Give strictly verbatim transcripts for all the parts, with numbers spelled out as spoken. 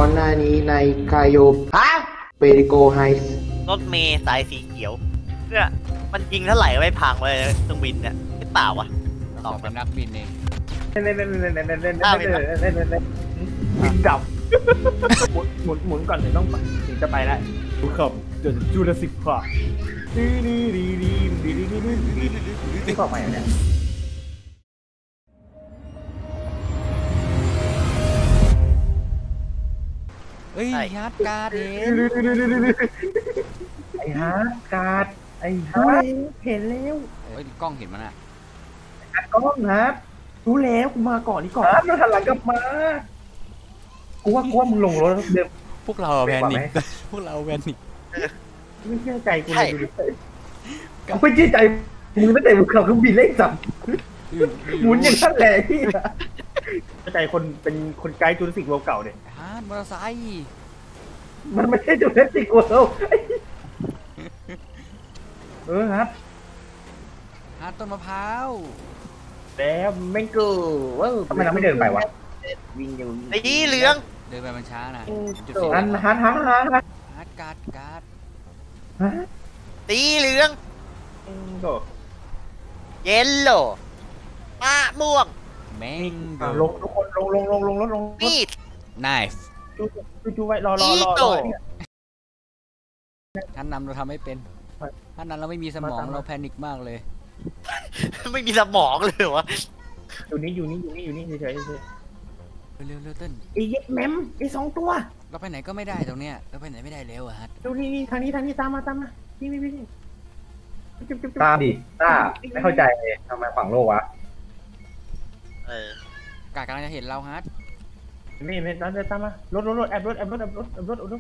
อนหน้านี้ในคายโยฮะเปริโกไฮส์รถเมย์สายสีเขียวเนี่ยมันยิงเท่าไหร่ไม่พังเลยเครื่องบินเนี่ยไม่เปล่าวะเราเป็นนักบินเองเล่นเล่นเล่นเล่นเล่นเล่นเล่นเล่นเล่นเล่นเล่นเล่นบินดับหมุนหมุนหมุนก่อนถึงต้องถึงจะไปแล้วดูขับจนจูราสสิกพาร์คดีดีดีดีดีดีดีดีดีที่บอกใหม่เนี่ยเอ้ยฮาร์ดการ์ดเห็นไอ้ฮาร์ดการ์ดไอ้ฮาร์ดเห็นแล้วเฮ้ยกล้องเห็นมันอ่ะกล้องครับรู้แล้วกูมาก่อนนี่ก่อนครับแล้วหันหลังกลับมากูว่ากูว่ามึงลงรถเดิมพวกเราแพนิคพวกเราแพนิคไม่เชื่อใจกูเลยดูดิกูไม่เชื่อใจมึงตั้งแต่มึงขับเครื่องบินเล่นจับหมุนอย่างนั้นแหละพี่เชื่อใจคนเป็นคนไกด์จูราสสิกเวิลด์เก่าเนี่ยฮาร์ดมอเตอร์ไซค์มันไม่ใช่จูราสสิกเวิลด์เออครับฮาร์ดต้นมะพร้าวแล้วแม่งกูว่าทำไมเราไม่เดินไปวะวิ่งอยู่ไอ้ยี่เหลืองเดินไปมันช้านะฮันฮันฮันฮันฮาร์ดการ์ดการ์ดตีเหลืองเยลโล่มะม่วงแมงลงทุกคนลงลงลงลงลงลงมีดไนฟ์จูจูจูไว้รอรอรอท่านนำเราทำไม่เป็นท่านนั้นเราไม่มีสมองเราแพนิคมากเลยไม่มีสมองเลยวะอยู่นี่อยู่นี่อยู่นี่อยู่นี่เฉยเฉยเร็วเร็วเต้นไอ้เย็ดแมมไอ้สองตัวเราไปไหนก็ไม่ได้ตรงเนี้ยเราไปไหนไม่ได้เร็วอะฮัทดูนี่นี่ทางนี้ทางนี้ตามมาตามมานี่นี่นี่ตามดิตาไม่เข้าใจเลยทำไมฝั่งโลกวะเออกากำลังจะเห็นเราฮัทไม่ไม่ตามตามมารถรถรถแอบรถแอบรถแอบรถแอบรถแอบรถ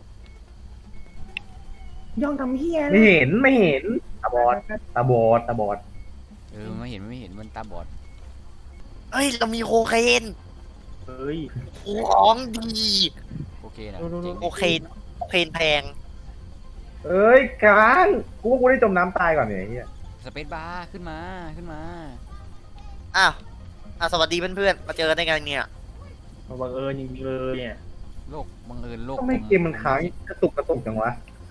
ย่องทำเฮียไม่เห็นไม่เห็นตาบอดตาบอดตาบอดเออไม่เห็นไม่เห็นมันตาบอดเฮ้ยเรามีโคเคนเฮ้ยของดีโอเคนะโคเคนโคเคนแพงเอ้ยกลางกูว่ากูได้จมน้ำตายก่อนเนี่ยเฮียสเปซบาร์ขึ้นมาขึ้นมาอ้าวอ้าวสวัสดีเพื่อนๆมาเจอกันได้ไงเนี่ยบังเอิญจริงๆเลยเนี่ยโลกบังเอิญโลกทำไมเกมมันค้างกระตุกกระตุกจังวะ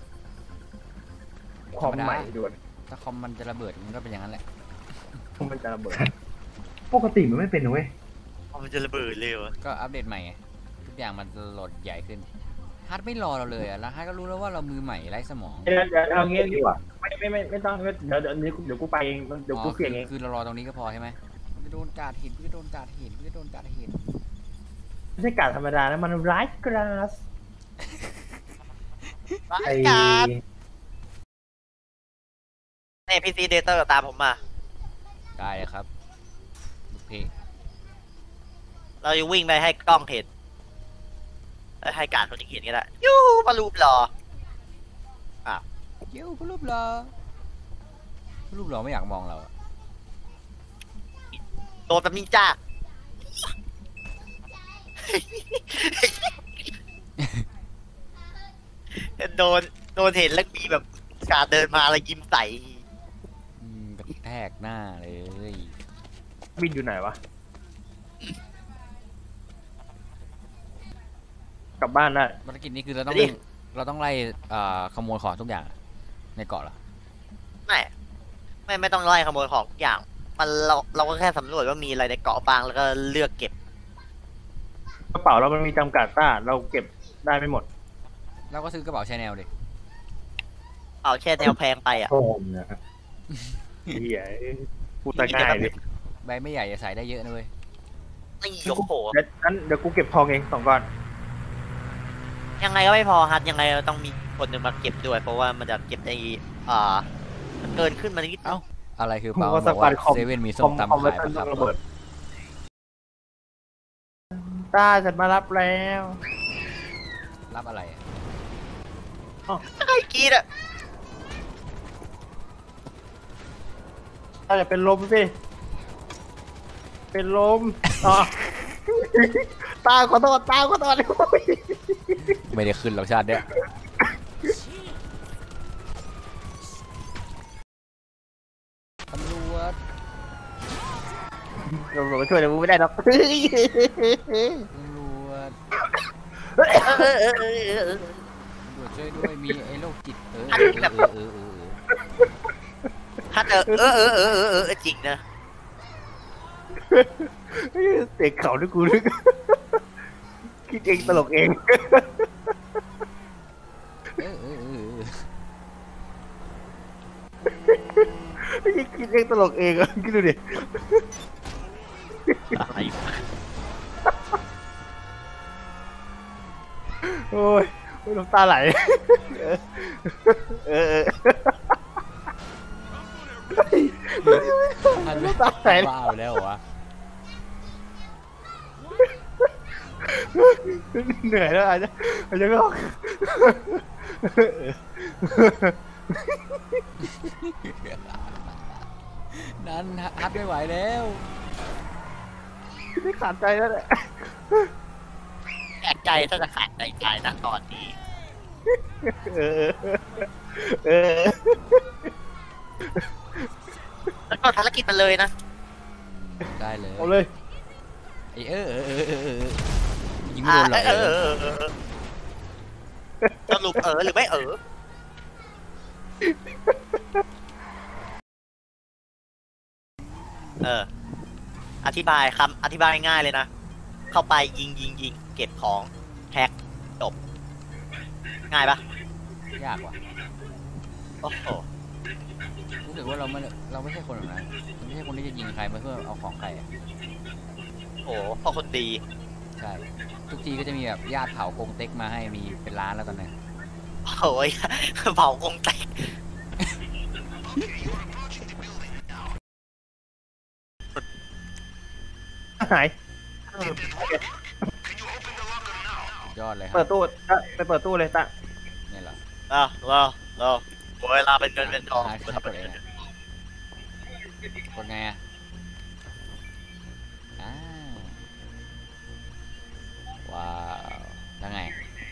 คอมใหม่ด่วนถ้าคอมมันจะระเบิดมันก็เป็นอย่างนั้นแหละคอมมันจะระเบิดปกติมันไม่เป็นนะเว้ยคอมมันจะระเบิดเร็วก็อัปเดตใหม่ทุกอย่างมันโหลดใหญ่ขึ้นฮัทไม่รอเราเลยอ่ะแล้วฮัทก็รู้แล้วว่าเรามือใหม่ไร้สมองเดี๋ยวเดี๋ยวเอางี้ดีกว่าไม่ไม่ไม่ไม่ต้องเดี๋ยวเดี๋ยวนี้เดี๋ยวกูไปเองเดี๋ยวกูเปลี่ยนเองคือเรารอตรงนี้ก็พอใช่ไหมจะโดนกาดหินจะโดนกาดหินจะโดนกาดหินไม่ใช่กาดธรรมดานะมันไร้กราสไอ้กาดนี่พีซีเดเตอร์ตามผมมาได้เลยครับโอเคเราจะวิ่งไปให้กล้องเห็นให้การคนที่เห็นก็ได้ยูปลารูปหล่ออ่ะยูปลารูปหล่อปลารูปหล่อไม่อยากมองเราโดนแบบนี้จ้าโดนโดนเห็นแล้วมีแบบการเดินมาแล้วยิ้มใส่กระแทกหน้าเลยบินอยู่ไหนวะกลับบ้านได้ภารกิจนี้คือเราต้องเราต้องไล่ขโมยของทุกอย่างในเกาะเหรอไม่ไม่ไม่ต้องไล่ขโมยของทุกอย่างมันเราเราก็แค่สำรวจว่ามีอะไรในเกาะบางแล้วก็เลือกเก็บกระเป๋าเรามันมีจำกัดต้าเราเก็บได้ไม่หมดเราก็ซื้อกระเป๋าแชนแนลดิเอาแช่แนวแพงไปอ่ะโอ้โหเฮียพูดง่ายเลยใบไม่ใหญ่จะใส่ได้เยอะนะเว้ยไม่ยกโผล่งั้นเดี๋ยวกูเก็บทองเองสองก้อนยังไงก็ไม่พอฮัทยังไงต้องมีคนหนึ่งมาเก็บด้วยเพราะว่ามันจะเก็บได้อ่ามันเกินขึ้นมานิดเอ้าอะไรคือเปล่าบอกว่าเซเว่นมีส้มตำขายปะครับตาจะมารับแล้วรับอะไรอ๋อไอ้กีดอะถ้าจะเป็นลมสิเป็นลมอ๋อตาขอโทษตาขอโทษไม่ได้ขึ้นหรอกชาติเนี้ยตำรวจตำรวจช่วยแต่กูไม่ได้หรอกตำรวจเอเออเออเออเออตำรวจช่วยด้วยมีไอ้โรคจิตเออเออเออเออเออฮัทเออเออเออเออเออเออจริงนะเตะเข่าด้วยกูนึกคิดเองตลกเองเออเออเออคิดเองตลกเองอ่ะคิดดูดิอะไรวะโอ้ยน้ำตาไหลเออเออมันน้ำตาไหลบ้าไปแล้วเหรอวะเหนื่อยแล้วอาจจะอาจจะก็นั่นฮัทไม่ไหวแล้วไม่ขาดใจแล้วแหละแปลกใจถ้าจะขาดใจตายนะตอนนี้เออเออแล้วก็ภารกิจมันเลยนะได้เลยเอาเลยไอ้เออเออเออเออเออยิงไม่อ่าโดนหรอกเออเออเออเออสรุปเออหรือไม่เออเอออธิบายคำอธิบายง่ายเลยนะเข้าไปยิงยิงยิงเก็บของแท็กจบง่ายปะยากว่ะโอ้โหรู้สึกว่าเราไม่เราไม่ใช่คนแบบนั้นเราไม่ใช่คนที่จะยิงใครมาเพื่อเอาของใครอะโอ้โหพ่อคนดีใช่ทุกทีก็จะมีแบบญาติเผากงเต็กมาให้มีเป็นล้านแล้วตอนนี้โอ้ยเผากงแตกหายยอดเลยคเปิรัดบตู้ไปเปิดตู้เลยตะเนี่ยเหรออ่ะรอรอเวลาเป็นเงินเป็นทองหาที่กดเองอะกดไงอ่ะอ่าว้าวแล้วไง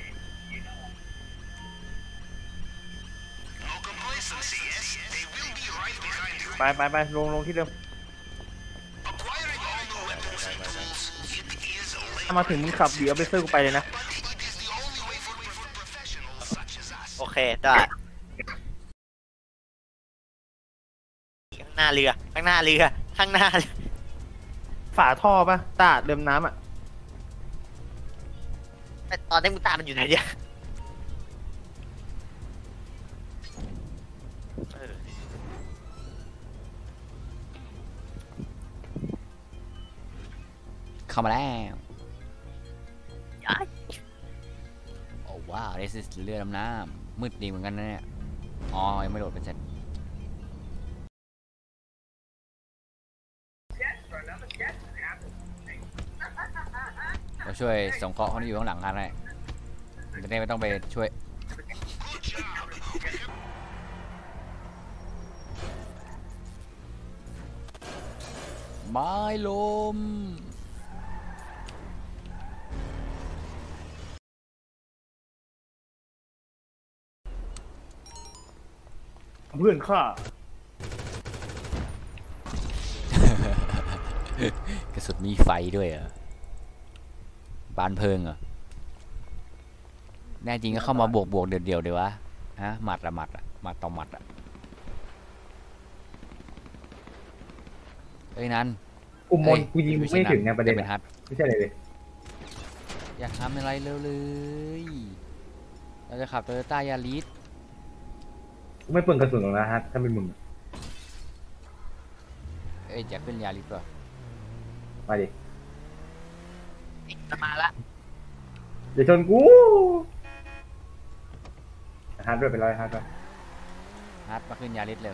ไปไปไปลงลงที่เดิมถ้ามาถึงมึงขับเดี๋ยวไปเซอร์กูไปเลยนะโอเคได้ข้างหน้าเรือข้างหน้าเรือข้างหน้าเรือฝาท่อปะตาเดิมน้ำอ่ะแต่ตอนนี้มึงตามมันอยู่ไหนเนี่ยเออเข้ามาแล้วย้ายโอ้ว้าว this is เรือดำน้ำมืดดีเหมือนกันนะเนี่ยอ๋อยังไม่โหลดเป็นเสร็จเราช่วยส่งเคราะห์เขาที่อยู่ข้างหลังกันให้จะได้ไม่ต้องไปช่วยไม้ลมเพื่อนข้ากระสุนมีไฟด้วยเหรอบานเพิงเหรอแน่จริงก็เข้ามาบวกบวกเดียวเดียวเดี๋ยววะฮะหมัดอะหมัดอะหมัดต่อหมัดอะเอ้ยนั้นอุโมงค์กูยิงไม่ถึงไงประเด็นเป็นฮัทไม่ใช่เลยเลยอยากทำอะไรเร็วเลยเราจะขับโตโยต้ายาริสกูไม่เปิดกระสุนหรอกนะฮะถ้าเป็นมึงเอ้ยอยากขึ้นยาริสป่ะมาดิจะมาละเดี๋ยวชนกูฮาร์ดด้วยเป็นร้อยฮาร์ดด้วยฮัทมาขึ้นยาริสเร็ว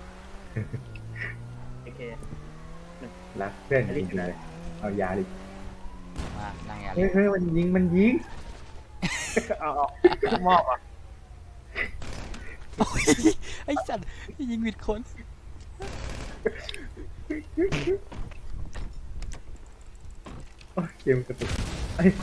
โอเครักเพื่อนจริงๆเลยเอายาดิมานั่งยาริเฮ้ยสเฮ้ยมันยิงมันยิงเอาเอามอบอ่ะโอ้ยไอ้สัตว์ยิงผิดคนโอ้ยเกมกระตุกเอ้ย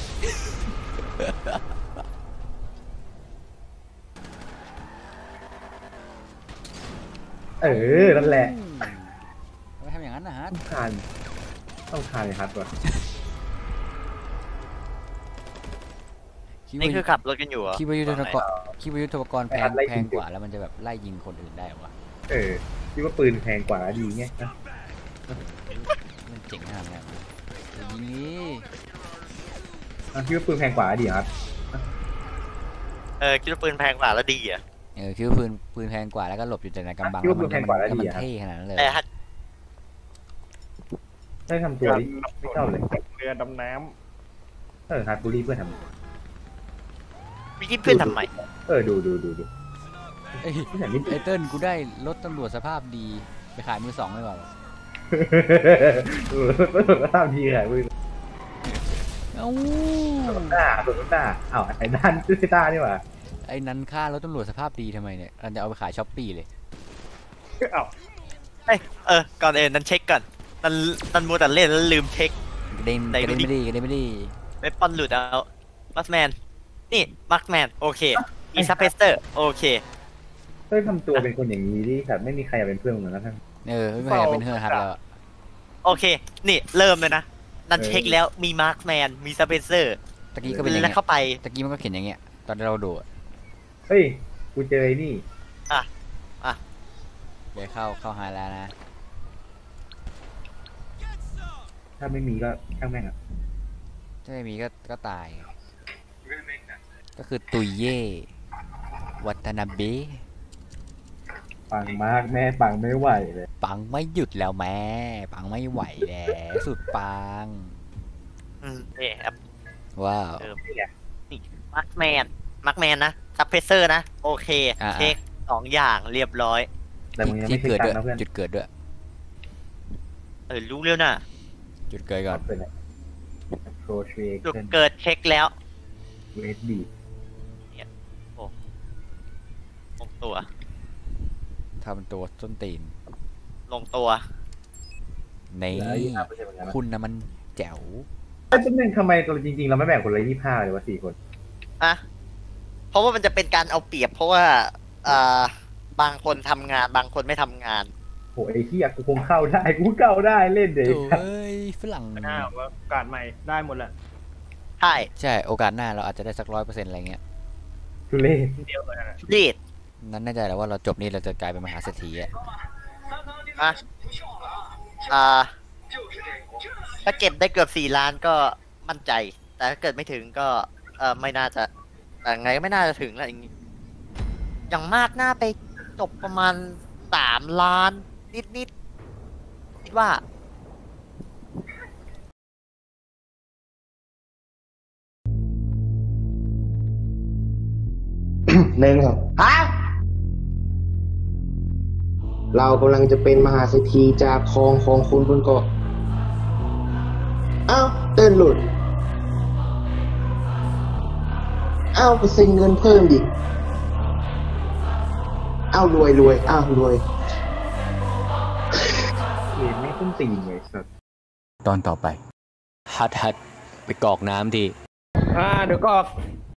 เออนั่นแหละทำไมทำอย่างนั้นนะฮัทต้องทานต้องทานเลยครับว่ะคิดนี่ว่าคือขับรถกันอยู่เหรอคิดว่ายุทธปกรณ์คิดว่ายุทธปกรณ์แพงแพงกว่าแล้วมันจะแบบไล่ยิงคนอื่นได้วะเออคิดว่าปืนแพงกว่าดีไงนะมันเจ๋งขนาดนั้นยิงนี้อ่ะคิดว่าปืนแพงกว่าดีครับเออคิดว่าปืนแพงกว่าแล้วดีอ่ะเออคิดว่าปืนปืนแพงกว่าแล้วก็หลบอยู่แต่ในกำบังแล้วมันแล้วมันเท่ขนาดนั้นเลยแต่ถ้าได้ทำตัวนี้ไม่เข้าเลยเรือดำน้เออฮาร์ดบูรี่เพื่อนทวิธีเพื่อนทำไมำเออดูดูดูดูเอ้ยไม่เห็นนี่ไอเติ้ลกูได้รถตำรวจสภาพดีไปขายมือสองเลยว่ะเออภาพดีเลยมึงเอ้าหน้าตัวหน้าอ้าวไอ้ด้านตื้อตานี่หว่าไอ้นั้นค่ารถตำรวจสภาพดีทำไมเนี่ยเราจะเอาไปขายช้อปปี้เลยำอ้าวเอ้ยเออก่อนเอ็นนั้นเช็คก่อนนันนันมัวแต่เล่นแล้วลืมเช็คกระเด็นไหนกระดูเด็นดิไม่ดีกระเด็นไม่ดีเว็บปอนหลุดเอามัสแมนนี่มัสแมนโอเคอีซัพเพสเตอร์โอเคเฮ้ยทำตัวเป็นคนอย่างนี้ดิสัตว์ไม่มีใครอยากเป็นเพื่อนมึงแล้วท่านเออไม่อยากเป็นเฮอร์ฮัทแล้วอะโอเค นี่เริ่มเลยนะ นันเช็คแล้วมีมาร์คแมนมีซัพเพสเตอร์ตะกี้ก็เป็นอย่างแล้วเงี้ยเข้าไปตะกี้มันก็เขียนอย่างเงี้ยตอนที่เราดูอะเฮ้ยกูเจอไอ้นี่เดี๋ยวเข้าเข้าไฮแล้วนะถ้าไม่มีก็ช่างแม่งอ่ะถ้าไม่มีก็ก็ตาย ก็คือตุยเย่วัตนาเบะปังมากแม่ปังไม่ไหวเลยปังไม่หยุดแล้วแม่ปังไม่ไหวแล้วสุดปังอืมนี่ครับว้าวมาร์คแมนมาร์คแมนนะซัพเพสเซอร์นะ โอเคอ่าเช็คสองอย่างเรียบร้อยแต่มึงยังที่ไม่เกิดเช็ด้วยคตังค์นะเพื่อนจุดเกิดด้วยเออรู้เร็วนะจุดเกิดก่อนเป็นอะไรโครเชตจุดเกิดเช็คแล้วเวสบีลงตัวทำตัวต้นตีนลงตัวในแล้วยี่ห้าเปอร์เซ็นต์เหมือนกันนะคุณนะมันแจ๋วไอ้ตัวนึงทำไมตัวจริงๆเราไม่แบ่งคนละยี่ห้าเลยวะสี่คนอ่ะ เพราะว่ามันจะเป็นการเอาเปรียบเพราะว่าอ่าบางคนทำงานบางคนไม่ทำงานโหไอ้ที่อยากกูคงเข้าได้กูเข้าได้เล่นเด็กโถ่เอ้ยฝรั่งหน้าว่าโอกาสใหม่ได้หมดแหละใช่ใช่โอกาสหน้าเราอาจจะได้สักร้อยเปอร์เซ็นต์อะไรเงี้ยทุเล่เดียวเลยนะรีดนั้นแน่ใจแล้วว่าเราจบนี่เราจะกลายเป็นมหาเศรษฐีอะอ่ะอ่าถ้าเก็บได้เกือบสี่ล้านก็มั่นใจ แต่ถ้าเกิดไม่ถึงก็เออไม่น่าจะแต่ไงก็ไม่น่าจะถึงแหละอย่างงี้อย่างมากน่าไปจบประมาณสามล้านนิดๆคิดว่าหนึ่งครับฮะเรากำลังจะเป็นมหาเศรษฐีจากคลองของคุณบนเกาะอ้าวเต้นหลุดอ้าวเปอร์เซ็นต์เงินเพิ่มดิอ้าวรวยรวยอ้าวรวยเกมไม่ต้นตีนเลยสัตว์ตอนต่อไปฮัดฮัดไปกรอกน้ำทีอ่าเดี๋ยวก็